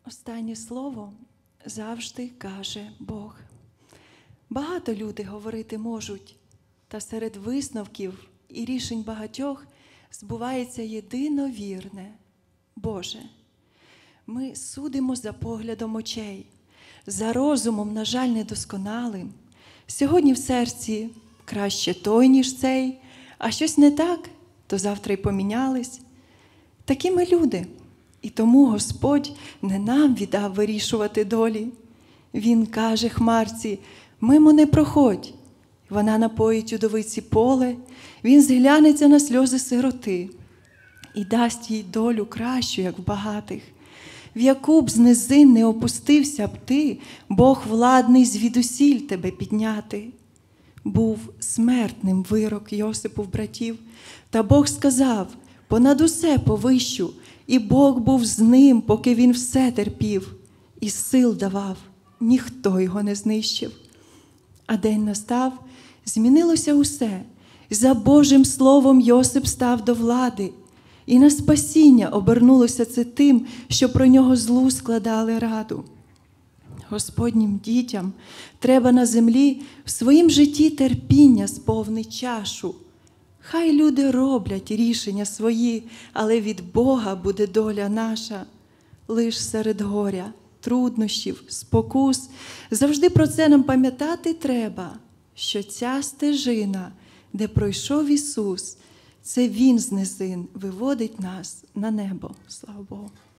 Останнє слово завжди каже Бог. Багато люди говорити можуть, та серед висновків і рішень багатьох збувається єдино вірне – Боже. Ми судимо за поглядом очей, за розумом, на жаль, недосконалим. Сьогодні в серці краще той, ніж цей, а щось не так, то завтра й помінялись. Такі ми люди, і тому Господь не нам віддав вирішувати долі. Він каже хмарці: мимо не проходь. Вона напоїть удовиці поле, він зглянеться на сльози сироти і дасть їй долю кращу, як в багатих. В яку б з низин не опустився б ти, Бог владний звідусіль тебе підняти. Був смертним вирок Йосипу в братів, та Бог сказав: понад усе повищу, і Бог був з ним, поки він все терпів, і сил давав, ніхто його не знищив. А день настав, змінилося усе, за Божим словом Йосип став до влади, і на спасіння обернулося це тим, що про нього злу складали раду. Господнім дітям треба на землі в своїм житті терпіння сповнить чашу. Хай люди роблять рішення свої, але від Бога буде доля наша. Лиш серед горя, труднощів, спокус завжди про це нам пам'ятати треба, що ця стежина, де пройшов Ісус, це Він з низин виводить нас на небо. Слава Богу.